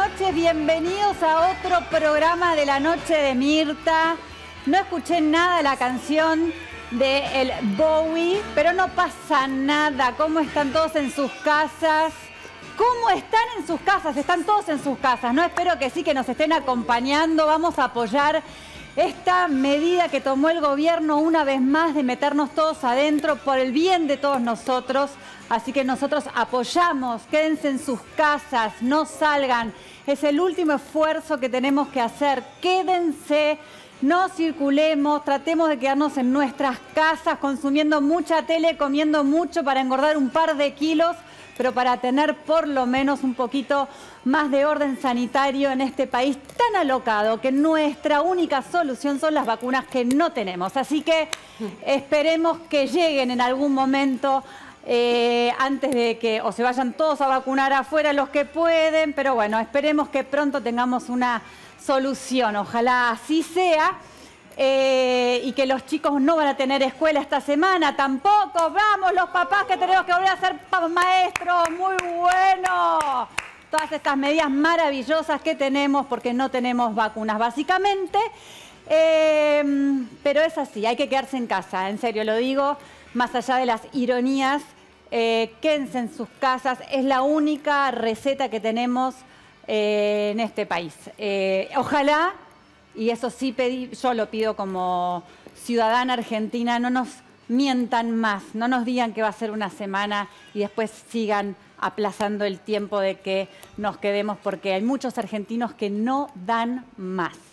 noches, bienvenidos a otro programa de la noche de Mirta. No escuché nada de la canción de el Bowie, pero no pasa nada. ¿Cómo están todos en sus casas? ¿Cómo están en sus casas? Están todos en sus casas, ¿no? Espero que sí, que nos estén acompañando. Vamos a apoyar esta medida que tomó el gobierno una vez más de meternos todos adentro por el bien de todos nosotros. Así que nosotros apoyamos, quédense en sus casas, no salgan. Es el último esfuerzo que tenemos que hacer. Quédense, no circulemos, tratemos de quedarnos en nuestras casas consumiendo mucha tele, comiendo mucho para engordar un par de kilos, pero para tener por lo menos un poquito más de orden sanitario en este país tan alocado que nuestra única solución son las vacunas que no tenemos. Así que esperemos que lleguen en algún momento antes de que o se vayan todos a vacunar afuera los que pueden, pero bueno, esperemos que pronto tengamos una solución. Ojalá así sea. Y que los chicos no van a tener escuela esta semana tampoco. Vamos, los papás que tenemos que volver a ser maestros. Muy bueno. Todas estas medidas maravillosas que tenemos porque no tenemos vacunas, básicamente. Pero es así, hay que quedarse en casa, en serio lo digo, más allá de las ironías. Quédense en sus casas, es la única receta que tenemos en este país. Ojalá, y eso sí yo lo pido como ciudadana argentina, no nos mientan más, no nos digan que va a ser una semana y después sigan aplazando el tiempo de que nos quedemos, porque hay muchos argentinos que no dan más.